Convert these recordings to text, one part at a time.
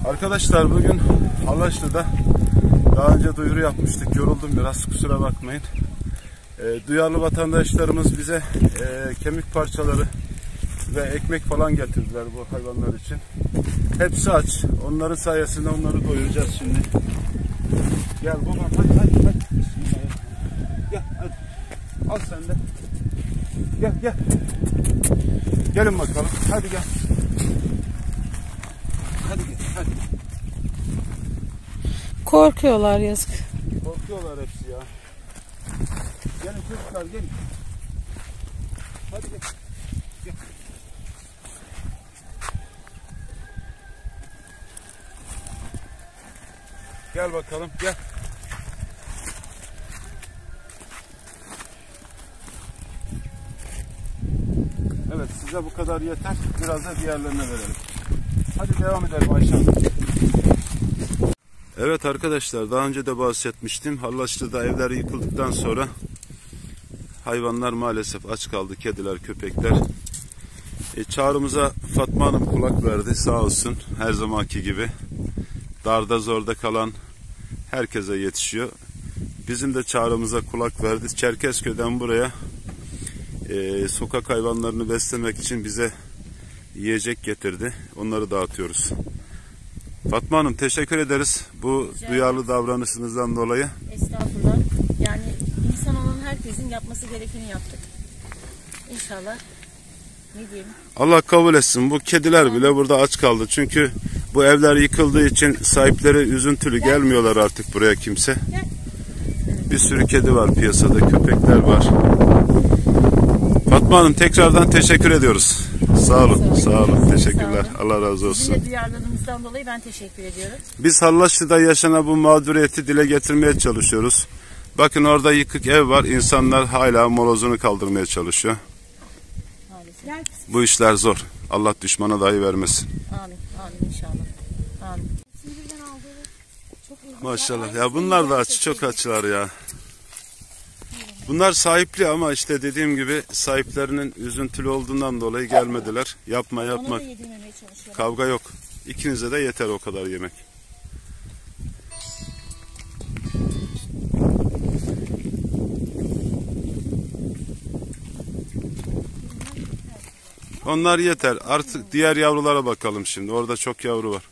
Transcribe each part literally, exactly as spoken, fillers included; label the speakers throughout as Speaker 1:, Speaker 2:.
Speaker 1: Arkadaşlar bugün Halaşlı'da daha önce duyuru yapmıştık. Yoruldum biraz, kusura bakmayın. E, duyarlı vatandaşlarımız bize e, kemik parçaları ve ekmek falan getirdiler bu hayvanlar için. Hepsi aç. Onların sayesinde onları doyuracağız şimdi. Gel babam, hadi hadi hadi. Gel hadi. Al sen de. Gel gel. Gelin bakalım. Hadi gel. Hadi gel. Hadi.
Speaker 2: Korkuyorlar yazık.
Speaker 1: Korkuyorlar hepsi ya. Gelin çocuklar gelin. Hadi gel. Gel. Gel bakalım gel. Evet, size bu kadar yeter. Biraz da diğerlerine verelim. Hadi devam edelim Ayşe Hanım. Evet arkadaşlar, daha önce de bahsetmiştim. Hallaçlı'da evler yıkıldıktan sonra hayvanlar maalesef aç kaldı. Kediler, köpekler. E, çağrımıza Fatma Hanım kulak verdi sağ olsun, her zamanki gibi. Darda zorda kalan herkese yetişiyor. Bizim de çağrımıza kulak verdi. Çerkezköy'den buraya e, sokak hayvanlarını beslemek için bize yiyecek getirdi. Onları dağıtıyoruz. Fatma Hanım, teşekkür ederiz bu Rica duyarlı ederim. davranışınızdan dolayı.
Speaker 2: Estağfurullah. Yani insan olan herkesin yapması gerekeni yaptık. İnşallah. Ne diyelim?
Speaker 1: Allah kabul etsin. Bu kediler bile burada aç kaldı. Çünkü bu evler yıkıldığı için sahipleri üzüntülü, Gel. gelmiyorlar artık buraya kimse. Gel. Bir sürü kedi var piyasada, köpekler var. Fatma Hanım, tekrardan teşekkür ediyoruz. Sağ olun, sağ olun. Teşekkürler. Allah razı olsun.
Speaker 2: Sizin de duyarlılığınızdan dolayı ben teşekkür ediyorum.
Speaker 1: Biz Hallaçlı'da yaşanan bu mağduriyeti dile getirmeye çalışıyoruz. Bakın orada yıkık ev var. İnsanlar hala molozunu kaldırmaya çalışıyor. Maalesef. Bu işler zor. Allah düşmana dahi vermesin.
Speaker 2: Amin. Amin inşallah. Amin.
Speaker 1: Maşallah. Ya bunlar da aç, çok açlar ya. Bunlar sahipli ama işte dediğim gibi sahiplerinin üzüntülü olduğundan dolayı gelmediler. Yapma yapma. Kavga yok. İkinize de yeter o kadar yemek. Onlar yeter. Artık diğer yavrulara bakalım şimdi. Orada çok yavru var.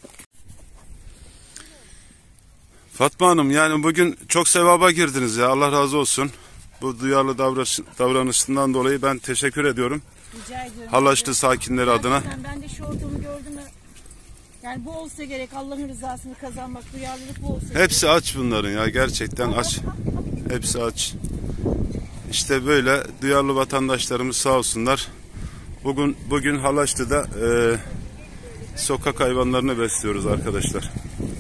Speaker 1: Fatma Hanım, yani bugün çok sevaba girdiniz ya. Allah razı olsun. Bu duyarlı davranışından dolayı ben teşekkür ediyorum.
Speaker 2: Rica ediyorum.
Speaker 1: Hallaçlı sakinleri
Speaker 2: Gerçekten
Speaker 1: adına.
Speaker 2: Ben de şu ortamı gördüm. Yani bu olsa gerek, Allah'ın rızasını kazanmak, duyarlılık bu olsa
Speaker 1: Hepsi
Speaker 2: gerek.
Speaker 1: aç bunların ya, gerçekten aç. Hepsi aç. İşte böyle duyarlı vatandaşlarımız sağ olsunlar. Bugün bugün Hallaçlı'da e, sokak hayvanlarını besliyoruz arkadaşlar.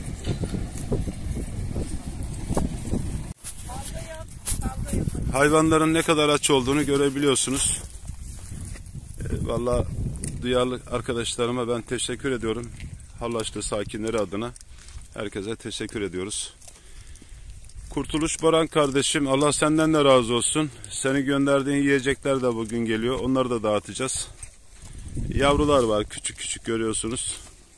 Speaker 1: Hayvanların ne kadar aç olduğunu görebiliyorsunuz. E, vallahi duyarlı arkadaşlarıma ben teşekkür ediyorum. Hallaçlı sakinleri adına herkese teşekkür ediyoruz. Kurtuluş Baran kardeşim, Allah senden de razı olsun. Seni gönderdiğin yiyecekler de bugün geliyor. Onları da dağıtacağız. Yavrular var, küçük küçük görüyorsunuz.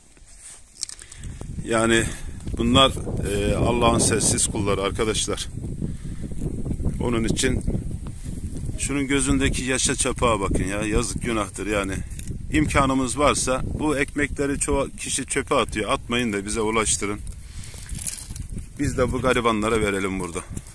Speaker 1: Yani bunlar e, Allah'ın sessiz kulları arkadaşlar. Onun için şunun gözündeki yaşa çapağa bakın ya, yazık günahtır yani. İmkanımız varsa bu ekmekleri çoğu kişi çöpe atıyor. Atmayın da bize ulaştırın. Biz de bu garibanlara verelim burada.